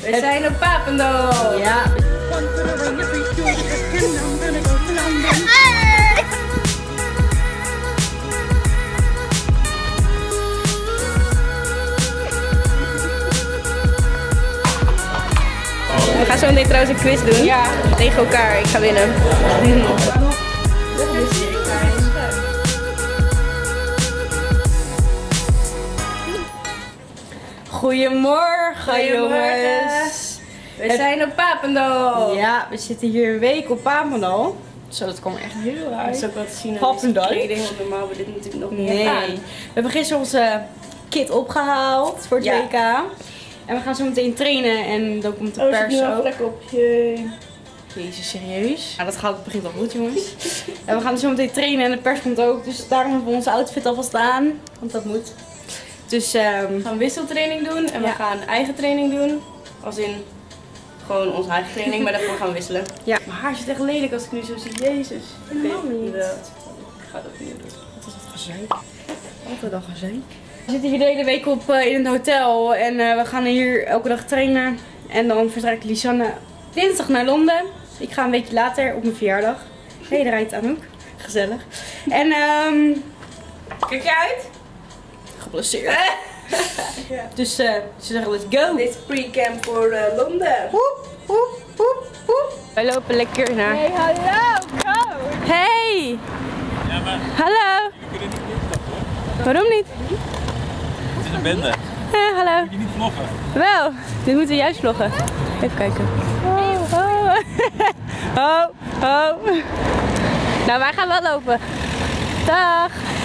We zijn op Papendal. Ja. We gaan zo meteen trouwens een quiz doen. Ja. Tegen elkaar. Ik ga winnen. Goedemorgen, jongens. We zijn op Papendal. Ja, we zitten hier een week op Papendal. Zo, dat kwam echt heel uit. Dat is ook wat te zien aan Papendal. deze kleding, want normaal hebben we dit natuurlijk nog niet Nee. aan. We hebben gisteren onze kit opgehaald voor het Ja. WK. En we gaan zo meteen trainen en dan komt de pers ook. Lekker op je. Jezus, serieus? Nou, dat gaat, begint al goed, jongens. En we gaan zo meteen trainen en de pers komt ook. Dus daarom hebben we onze outfit alvast aan. Want dat moet. Dus We gaan wisseltraining doen en we Ja. gaan eigen training doen. Als in gewoon onze eigen training, maar daarvoor gaan we wisselen. Ja. Mijn haar zit echt lelijk als ik nu zo zie. Jezus. Helemaal niet. Ik ga dat niet doen. Wat is dat gezeik? Altijd al gezeik. We zitten hier de hele week op in een hotel en we gaan hier elke dag trainen. En dan vertrekt Lisanne dinsdag naar Londen. Ik ga een weekje later op mijn verjaardag. Hé, hey, daar rijdt Anouk. Gezellig. En Kijk je uit? geblesseerd. Dus ze zeggen let's go. Dit is pre-camp voor Londen. Woep, woep, woep, woep. Wij lopen lekker naar... Hey, hallo, go! Hey! Ja, maar Hallo! we kunnen niet instappen hoor. Waarom niet? Het is een bende. Hallo. Moet je niet vloggen. Wel, dit moeten we juist vloggen. Even kijken. Oh, oh. Oh, oh. Nou, wij gaan wel lopen. Dag.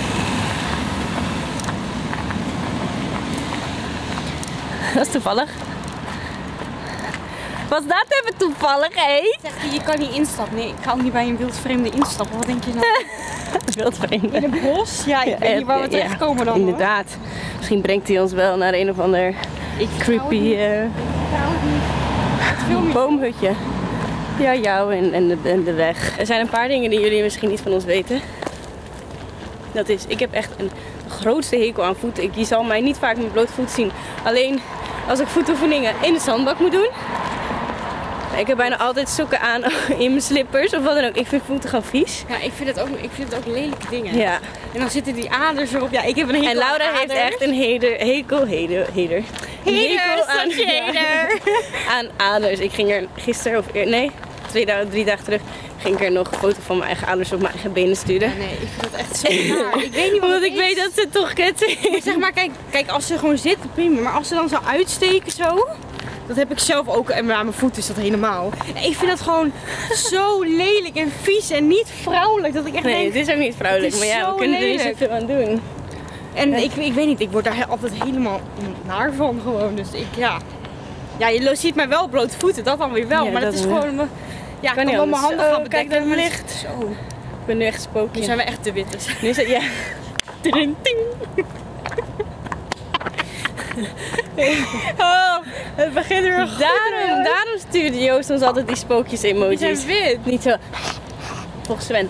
Dat is toevallig. Was dat even toevallig, hé? Zegt hij, je kan niet instappen. Nee, ik ga ook niet bij een wildvreemde instappen. Wat denk je nou? Wildvreemde. In een bos? Ja, ik weet niet waar we terechtkomen dan. Hoor. Inderdaad. Misschien brengt hij ons wel naar een of ander creepy boomhutje. Ja, jou en de weg. Er zijn een paar dingen die jullie misschien niet van ons weten. Dat is, ik heb echt een grootste hekel aan voeten. Je zal mij niet vaak met bloot voet zien. Alleen als ik voetoefeningen in de zandbak moet doen. Ik heb bijna altijd sokken aan in mijn slippers of wat dan ook. Ik vind voeten gewoon vies. Ja, ik vind het ook lelijke dingen. Ja. En dan zitten die aders erop. Ja, ik heb een hekel En Laura aan heeft aders. echt een hekel aan aders. Ik ging er gisteren of nee, 3 dagen terug ging ik er nog een foto van mijn eigen aders op mijn eigen benen sturen. Nee, ik vind dat echt zo raar. Ik weet niet wat Omdat het ik weet is. dat ze toch kut Maar is. zeg maar, kijk, als ze gewoon zitten, prima. Maar als ze dan zo uitsteken zo, dat heb ik zelf ook. En aan mijn voet is dat helemaal. Ik vind dat gewoon zo lelijk en vies en niet vrouwelijk. Dat ik echt Nee, denk, het is ook niet vrouwelijk, het is maar ja, zo we kunnen er niet lelijk. zoveel aan doen. en ik weet niet, ik word daar altijd helemaal naar van gewoon. Dus ja, je ziet mij wel blote voeten, dat dan weer wel. Ja, maar dat dat is wel. gewoon, ja, ik Kan kan niet wel mijn anders. handen gaan Oh, kijk bedekken. naar het maar- licht. Zo, Ik ben nu echt een spookje. nu zijn we echt de wittes. Nu is het, ja. Ting, ting. Oh, het begint weer goed. Daarom stuurde Joost ons altijd die spookjes Die emojis. zijn wit. Niet zo. Volgens Sven.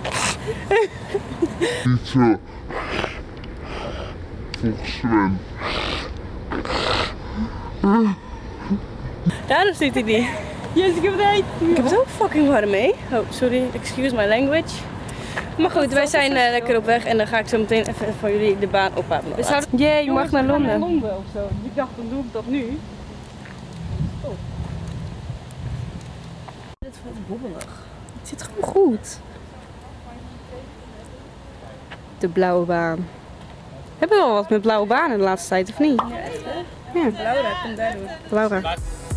Niet zo. Volgens Sven. Daarom stuurt hij die. Yes, ik heb het uit. Ik heb het ook fucking warm mee. Oh, sorry. Excuse my language. Maar goed, wij zijn lekker op weg en dan ga ik zo meteen even voor jullie de baan ophouden. Jee, je mag naar Londen. Of zo. Ik dacht, dan doe ik dat nu. Oh. Dit is wat bobbelig. Het zit gewoon goed. De blauwe baan. Hebben we wel wat met blauwe banen de laatste tijd, of niet? Ja, echt hè? Ja, Laura, kom daardoor. Laura.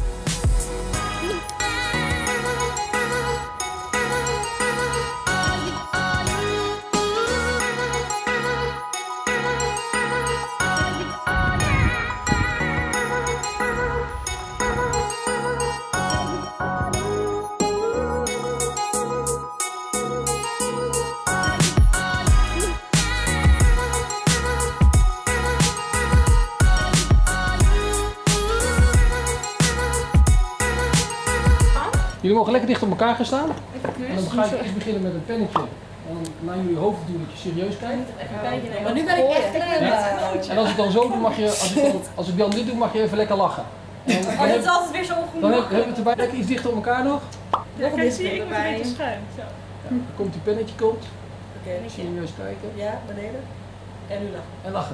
Jullie mogen lekker dicht op elkaar gaan staan. En dan ga ik eerst beginnen met een pennetje. En dan naar jullie hoofd doen dat je serieus kijkt. Maar nu ben ik echt Ja? En als ik dan zo doe, mag je, als ik dan dit doe, mag je even lekker lachen. Oh, dat is altijd weer zo Dan ongemakkelijk. hebben we het erbij. Lekker iets dichter op elkaar nog. Nog een zie ik een beetje schuin. Zo. Dan komt die pennetje komt. Oké. Serieus kijken. Ja, beneden. En nu lachen. En lachen.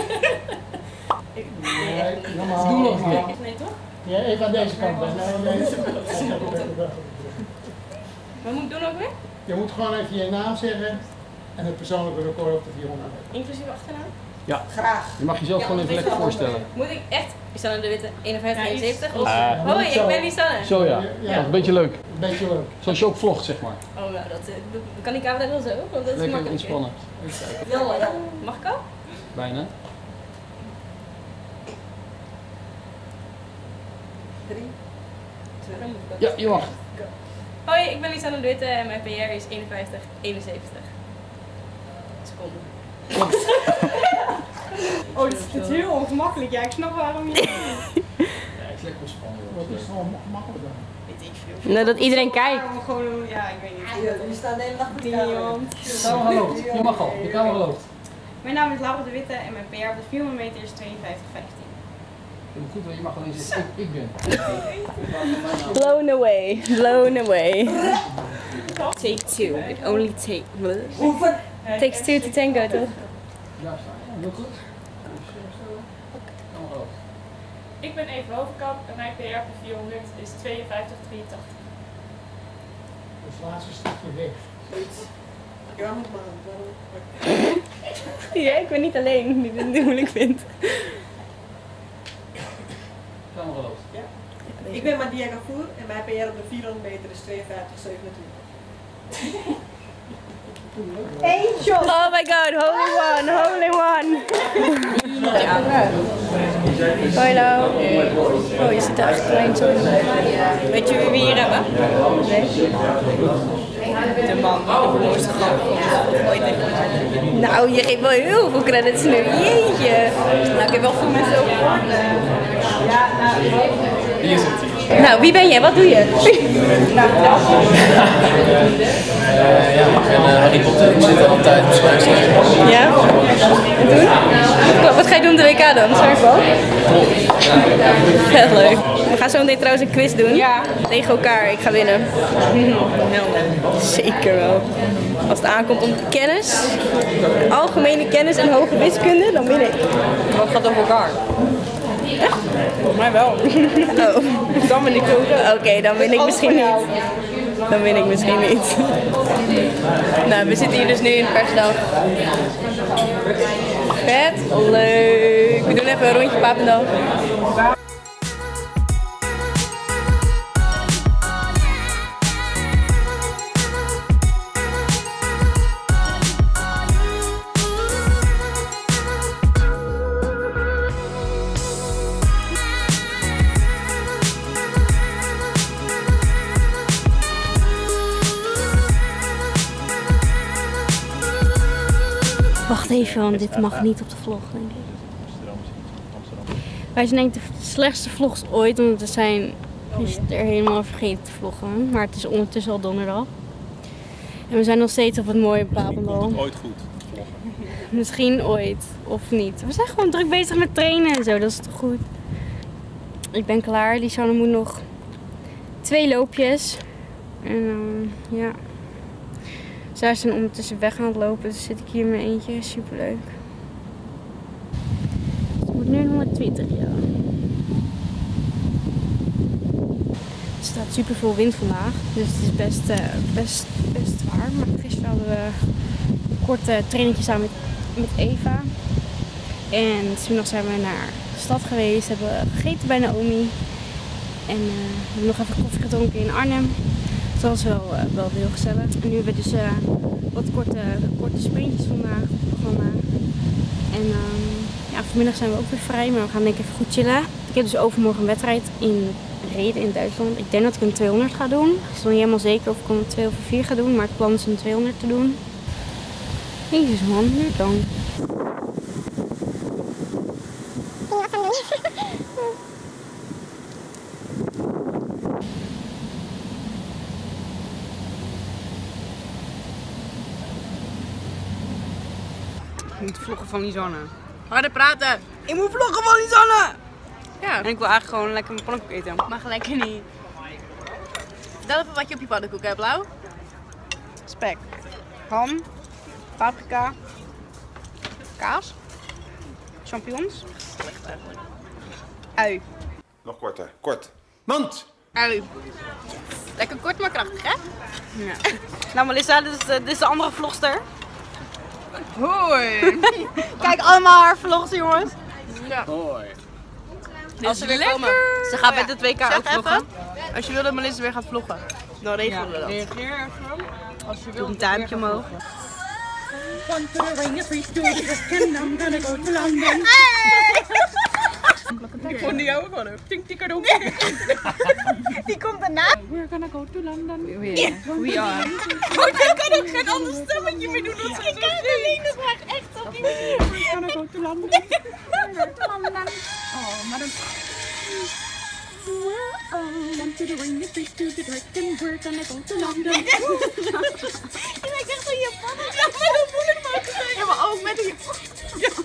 Nee, Normaal. Doe nog een keer. Nee, toch? Ja, even aan deze kant. Wat moet ik doen ook weer? Je moet gewoon even je naam zeggen en het persoonlijke record op de 400 meter. Inclusief achternaam? graag. Je mag jezelf gewoon even lekker voorstellen. Moet ik echt Lisanne de Witte 5171? Of... Ah. Hoi, ik ben Lisanne. Zo ja. Ja. Dat is een beetje leuk. Een beetje leuk. Zoals je ook vlogt, zeg maar. Oh, nou, dat kan die camera wel zo, want dat is Lekker makkelijk. ontspannen. Ja. Mag ik al? Bijna. 3, 2, Dan moet ik ook. Ja, je mag. Hoi, ik ben Lisanne de Witte en mijn PR is 5171 seconden. Oh, dat is heel ongemakkelijk. Ja, ik snap waarom je... Ja, het is lekker ontspannen. Dat is gewoon makkelijk dan. Weet ik veel. Nou, dat iedereen kijkt. Gewoon, ja, ik weet niet. jullie staan de hele dag met die Niemand. De camera loopt. Je mag al. De camera loopt. Mijn naam is Laura de Witte en mijn PR op de 400 meter is 5215. Heel goed, want je mag alleen zeggen ik ben. Blown away. Blown away. Take two. It only Oefen. Takes two to tango, toch? Daar staan. Ja, heel goed. Camera loopt. Ik ben Eve Hovenkamp en mijn PR op de 400 is 5283. Dus het laatste stukje weg. Ja, moet maar. Ja, ik ben niet alleen die het moeilijk vindt. Camera loopt. Ik ben Madia Gafour en mijn PR op de 400 meter is 52,27. Oh my god, holy one, holy one. Hallo. Oh, je zit daar echt klein zo. Weet je wie we hier hebben? De man die de mooiste grap ooit heeft gemaakt. Nou, je geeft wel heel veel credits nu. Jeetje. Nou, ik heb wel veel mensen over gehoord. Ja, Nou, wie ben jij? Wat doe je? Harry Potter, ik zit al een tijd op schrijfstuk. Ja? En toen? Wat ga je doen op de WK dan? Zwaarval? Heel leuk. We gaan zo meteen trouwens een quiz doen. Ja. Tegen elkaar. Ik ga winnen. Zeker wel. Als het aankomt om kennis, algemene kennis en hoge wiskunde, dan win ik. Wat gaat over elkaar? Volgens mij wel. Oh. Dan ben ik zo. Oké, dan win ik misschien niet. Dan win ik misschien niet. Nou, we zitten hier dus nu in Persdag. Vet leuk. We doen even een rondje Papendal. Wacht even, want dit mag niet op de vlog, denk ik. Wij zijn denk ik de slechtste vlogs ooit, want we zijn er helemaal vergeten te vloggen. Maar het is ondertussen al donderdag. En we zijn nog steeds op het mooie Papendal. Ooit goed. Misschien ooit, of niet. We zijn gewoon druk bezig met trainen en zo, dat is toch goed. Ik ben klaar, Lisanne moet nog 2 loopjes. En ja. Zij zijn ondertussen weg aan het lopen, dus zit ik hier in mijn eentje. Superleuk. Het moet nu 120, ja. Er staat super veel wind vandaag, dus het is best zwaar. Maar gisteren hadden we een korte trainingje samen met Eva. En vanmiddag zijn we naar de stad geweest, hebben we gegeten bij Naomi. En we hebben nog even koffie gedronken in Arnhem. Dus dat was wel heel gezellig. En nu hebben we dus wat korte sprintjes vandaag op het programma. En ja, vanmiddag zijn we ook weer vrij, maar we gaan denk ik even goed chillen. Ik heb dus overmorgen een wedstrijd in Reden in Duitsland. Ik denk dat ik een 200 ga doen. Ik is nog niet helemaal zeker of ik een 2 of een 4 ga doen, maar het plan is een 200 te doen. Jezus man, nu dan. Ik moet vloggen van Lisanne. Harder praten! Ik moet vloggen van Lisanne! Ja. En ik wil eigenlijk gewoon lekker mijn pannenkoek eten. Mag lekker niet. Vertel even wat je op je pannenkoek hebt, Lau. Spek, ham, paprika, kaas, champignons, ui. Nog korter. Kort. Mand! Ui. Lekker kort maar krachtig, hè? Ja. Nou Melissa, dit is de andere vlogster. Hoi. Kijk allemaal haar vlogs, jongens. Hoi. Als ze weer lekker. komen. Ze gaat met de 2K Zeg ook vloggen. even, als je wil dat Melissa weer gaat vloggen, dan regelen we dat. Reageer even. Als je wilt. Doe een duimpje omhoog. Ik vond die ook gewoon een tink-tikkerdoen. Die komt daarna. We're gonna go to London. We are. Oh, ik kan ook geen ander stemmetje meer doen. Dat is geen alleen, dat maakt echt op die manier. We're gonna go to London. Oh, maar dan... Want to the ring, the fish to the dragon, we're gonna go to London. Je lijkt echt een Japaner. Ja, maar dat voel ik me ook gezegd. Ja, maar ook met een Japaner.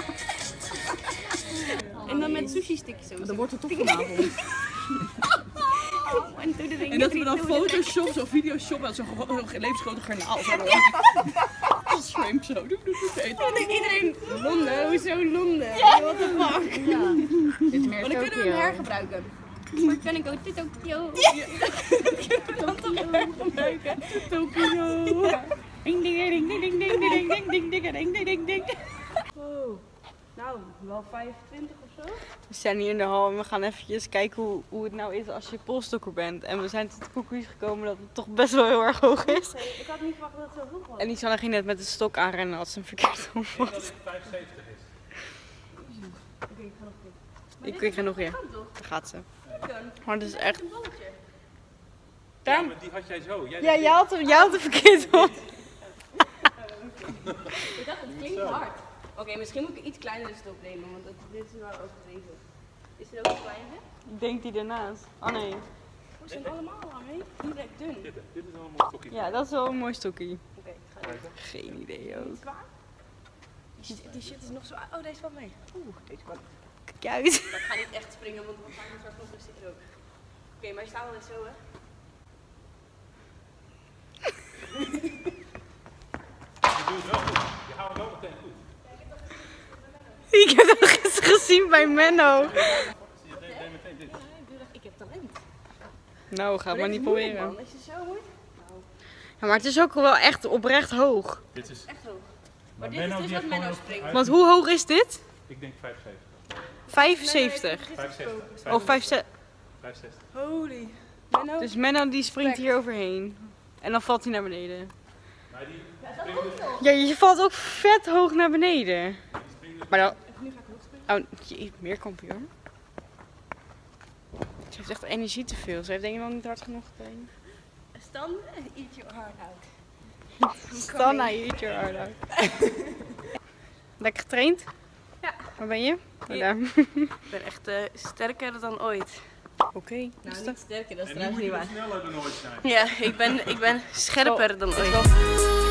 En dan met sushi sticks zo. Dan wordt het toch vanavond. En dat we dan Photoshop, zo Videoshop en zo'n levensgrote garnaal. Als shrimp zo. Iedereen Londen, hoezo Londen? Ja, what the fuck? Ja. Dit is meer Maar dan kunnen we hem hergebruiken. Maar kan ik ook to Tokyo? Tokio. Ding ding ding ding ding ding ding ding ding ding ding ding ding. Oh, nou, wel 25 of zo. We zijn hier in de hal en we gaan eventjes kijken hoe het nou is als je polstokker bent. En we zijn tot de conclusie gekomen dat het toch best wel heel erg hoog is. Ik had niet verwacht dat het zo hoog was. En Lisanne ging net met de stok aanrennen als ze een verkeerd Ik denk dat het 75 is. Ik ga nog weer. Daar gaat ze. Maar dat is echt... Ja, maar die had jij zo. Ja, jij had het verkeerd op. Ik dacht, het klinkt hard. Oké, misschien moet ik iets kleinere stop nemen, want dit is wel overdreven. Is er ook een kleine? Ik denk die ernaast. Oh nee. Hoe zijn allemaal aan mee? Die lijkt dun. Dit is wel een mooi stokje. Ja, dat is wel een mooi stokkie. Oké, ik ga even. Geen idee ook. Zwaar? Die shit is nog zo... Oh, deze valt mee. Oeh, deze kan. Kijk uit. Maar ik ga niet echt springen, want we gaan er straks nog eens zitten ook. Oké, maar je staat wel eens zo, hè? Je doet het wel goed. Je houdt het wel meteen goed. Ik heb dat gisteren gezien bij Menno. Je deed meteen dit. Ik heb talent. Nou, ga het maar niet proberen. Als je zo moet. Ja, maar het is ook wel echt oprecht hoog. Dit is... Echt hoog. Maar dit is dus wat Menno springt. Want hoe hoog is dit? Ik denk 75. 75. 65. Oh, 65. 65. Holy. Menno. Dus Menno die springt hier overheen. En dan valt hij naar beneden. Maar die springt dus... Ja, je valt ook vet hoog naar beneden. Maar dan... Oh, meer kampioen. Ze heeft echt energie te veel. Ze heeft denk ik nog niet hard genoeg getraind. Stan, eat your heart out. Stanna, eat your heart out. Lekker getraind? Ja. Waar ben je? Oh, daar. Ik ben echt sterker dan ooit. Oké. Nou, niet sterker, dat is En nu trouwens moet je niet nog waar. sneller dan ooit zijn. Ja, ik ben scherper dan ooit. Wel-